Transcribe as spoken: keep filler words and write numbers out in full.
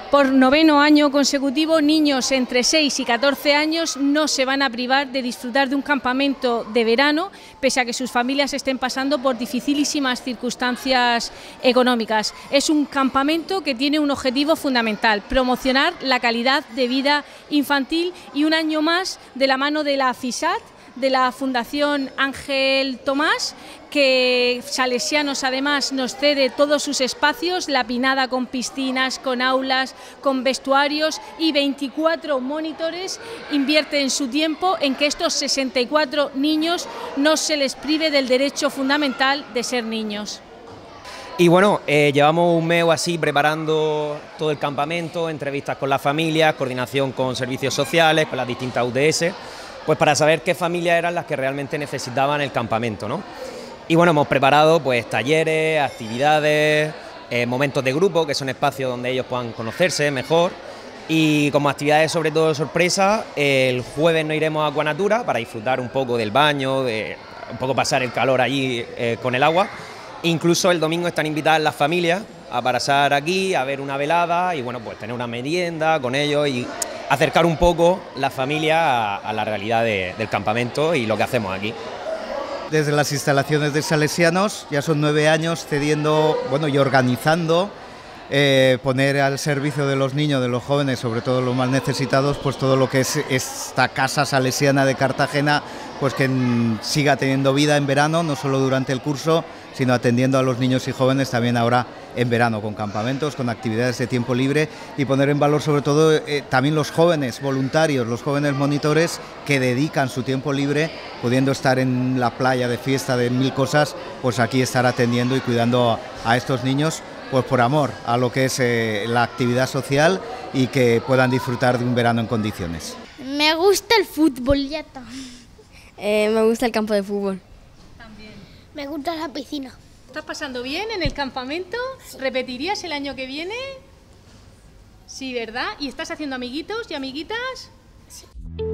Por noveno año consecutivo, niños entre seis y catorce años no se van a privar de disfrutar de un campamento de verano, pese a que sus familias estén pasando por dificilísimas circunstancias económicas. Es un campamento que tiene un objetivo fundamental: promocionar la calidad de vida infantil, y un año más de la mano de la FISAT, de la Fundación Ángel Tomás, que Salesianos además nos cede todos sus espacios, la Pinada con piscinas, con aulas, con vestuarios, y veinticuatro monitores invierten su tiempo en que estos sesenta y cuatro niños no se les prive del derecho fundamental de ser niños. Y bueno, eh, llevamos un mes o así preparando todo el campamento, entrevistas con las familias, coordinación con servicios sociales, con las distintas U D S, pues para saber qué familias eran las que realmente necesitaban el campamento, ¿no? Y bueno, hemos preparado pues talleres, actividades, eh, momentos de grupo, que son espacios donde ellos puedan conocerse mejor, y como actividades sobre todo de sorpresa, el jueves nos iremos a Acuanatura para disfrutar un poco del baño, de un poco pasar el calor allí eh, con el agua. Incluso el domingo están invitadas las familias a pasar aquí, a ver una velada y bueno, pues tener una merienda con ellos y acercar un poco la familia a, a la realidad de, del campamento y lo que hacemos aquí. Desde las instalaciones de Salesianos ya son nueve años cediendo, bueno, y organizando, eh, poner al servicio de los niños, de los jóvenes, sobre todo los más necesitados, pues todo lo que es esta casa salesiana de Cartagena, pues que siga teniendo vida en verano, no solo durante el curso, sino atendiendo a los niños y jóvenes también ahora en verano, con campamentos, con actividades de tiempo libre, y poner en valor sobre todo eh, también los jóvenes voluntarios, los jóvenes monitores que dedican su tiempo libre, pudiendo estar en la playa de fiesta, de mil cosas, pues aquí estar atendiendo y cuidando a, a estos niños, pues por amor a lo que es eh, la actividad social, y que puedan disfrutar de un verano en condiciones. Me gusta el fútbol, ya está. Eh, me gusta el campo de fútbol. También. Me gusta la piscina. ¿Estás pasando bien en el campamento? Sí. ¿Repetirías el año que viene? Sí, ¿verdad? ¿Y estás haciendo amiguitos y amiguitas? Sí.